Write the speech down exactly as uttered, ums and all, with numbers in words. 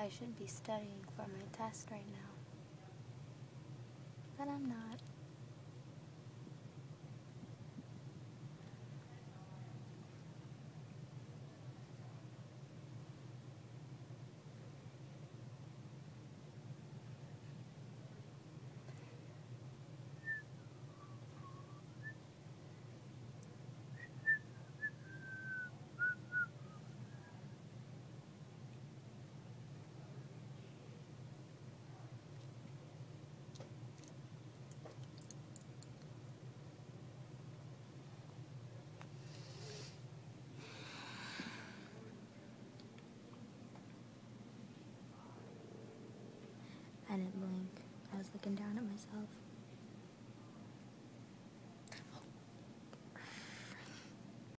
I should be studying for my test right now, but I'm not. I didn't blink. I was looking down at myself.